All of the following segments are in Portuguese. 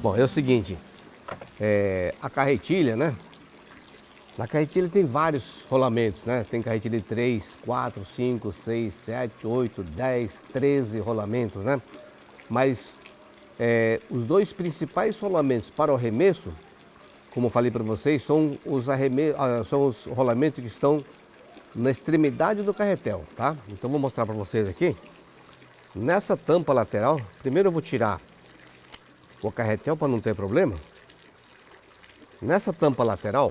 Bom, é o seguinte, a carretilha, né? Na carretilha tem vários rolamentos, né? Tem carretilha de 3, 4, 5, 6, 7, 8, 10, 13 rolamentos, né? Mas os dois principais rolamentos para o arremesso, como eu falei para vocês, são os rolamentos que estão na extremidade do carretel, tá? Então vou mostrar para vocês aqui. Nessa tampa lateral, primeiro eu vou tirar o carretel para não ter problema. Nessa tampa lateral,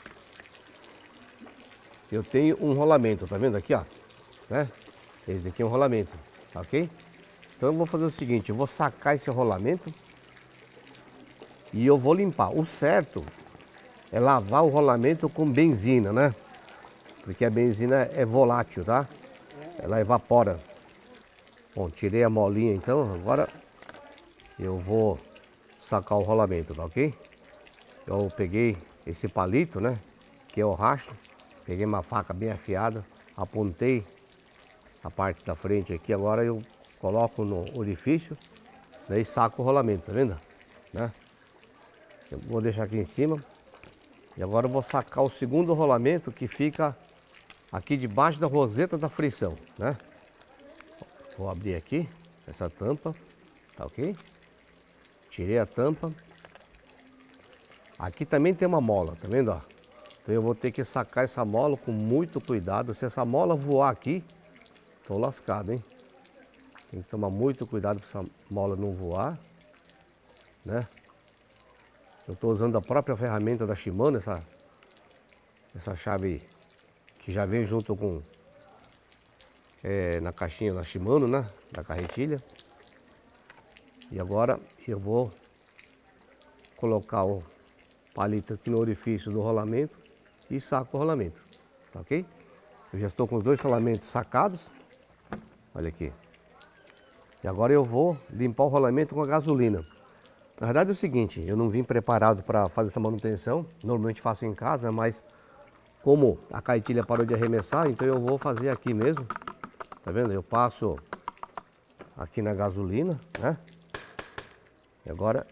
eu tenho um rolamento, tá vendo aqui, ó? Né? Esse aqui é um rolamento, tá ok? Então eu vou fazer o seguinte, eu vou sacar esse rolamento e eu vou limpar. O certo é lavar o rolamento com benzina, né? Porque a benzina é volátil, tá? Ela evapora. Bom, tirei a molinha então, agora eu vou sacar o rolamento, tá ok? Eu peguei esse palito, né? Que é o rastro. Peguei uma faca bem afiada, apontei a parte da frente aqui, agora eu coloco no orifício, né, e saco o rolamento, tá vendo? Né? Eu vou deixar aqui em cima. E agora eu vou sacar o segundo rolamento que fica aqui debaixo da roseta da frição, né? Vou abrir aqui essa tampa, tá ok? Tirei a tampa. Aqui também tem uma mola, tá vendo, ó? Então eu vou ter que sacar essa mola com muito cuidado. Se essa mola voar aqui, tô lascado, hein? Tem que tomar muito cuidado para essa mola não voar, né? Eu tô usando a própria ferramenta da Shimano, essa chave que já vem junto com na caixinha da Shimano, né? Da carretilha. E agora eu vou colocar o palito aqui no orifício do rolamento e saco o rolamento, tá ok? Eu já estou com os dois rolamentos sacados, olha aqui. E agora eu vou limpar o rolamento com a gasolina. Na verdade é o seguinte, eu não vim preparado para fazer essa manutenção, normalmente faço em casa, mas como a carretilha parou de arremessar, então eu vou fazer aqui mesmo, tá vendo? Eu passo aqui na gasolina, né? E agora,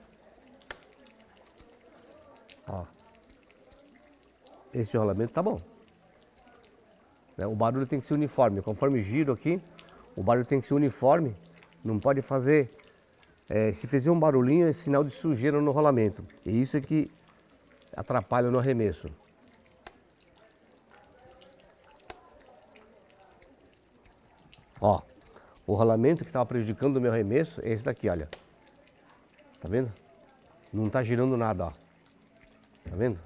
ó, esse rolamento tá bom. O barulho tem que ser uniforme, conforme giro aqui, o barulho tem que ser uniforme, não pode fazer, se fizer um barulhinho é sinal de sujeira no rolamento, e isso é que atrapalha no arremesso. Ó, o rolamento que estava prejudicando o meu arremesso é esse daqui, olha. Tá vendo? Não tá girando nada, ó. Tá vendo?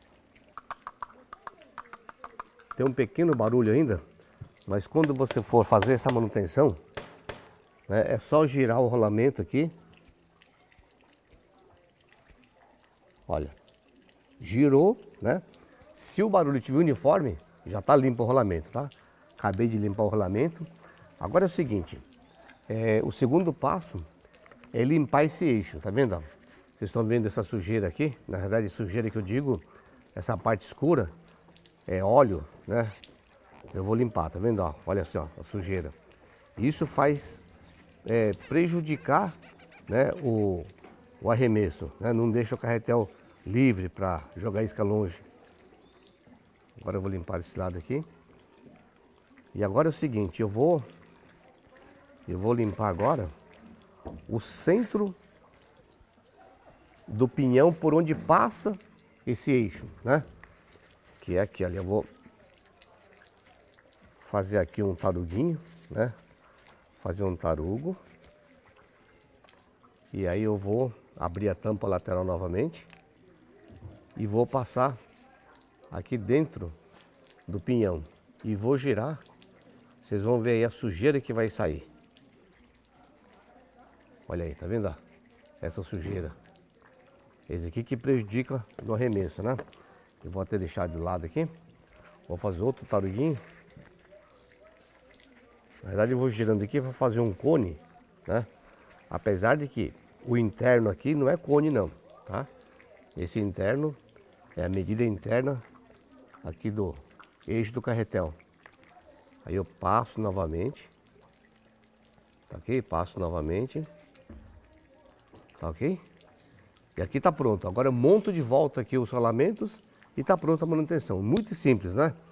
Tem um pequeno barulho ainda, mas quando você for fazer essa manutenção, né, é só girar o rolamento aqui. Olha, girou, né? Se o barulho estiver uniforme, já tá limpo o rolamento, tá? Acabei de limpar o rolamento. Agora é o seguinte, o segundo passo é limpar esse eixo, tá vendo? Ó? Vocês estão vendo essa sujeira aqui? Na verdade, sujeira que eu digo, essa parte escura, é óleo, né? Eu vou limpar, tá vendo? Ó, olha só, a sujeira. Isso faz prejudicar, né, o arremesso, né? Não deixa o carretel livre para jogar isca longe. Agora eu vou limpar esse lado aqui. E agora é o seguinte, eu vou limpar agora o centro do pinhão por onde passa esse eixo, né? Que é aqui, olha, eu vou fazer aqui um taruguinho, né? Fazer um tarugo. E aí eu vou abrir a tampa lateral novamente e vou passar aqui dentro do pinhão e vou girar. Vocês vão ver aí a sujeira que vai sair. Olha aí, tá vendo? Essa sujeira. Esse aqui que prejudica no arremesso, né? Eu vou até deixar de lado aqui. Vou fazer outro taruguinho. Na verdade eu vou girando aqui para fazer um cone, né? Apesar de que o interno aqui não é cone não, tá? Esse interno é a medida interna aqui do eixo do carretel. Aí eu passo novamente. Tá ok? Passo novamente. Tá ok? E aqui está pronto. Agora eu monto de volta aqui os rolamentos e está pronta a manutenção. Muito simples, né?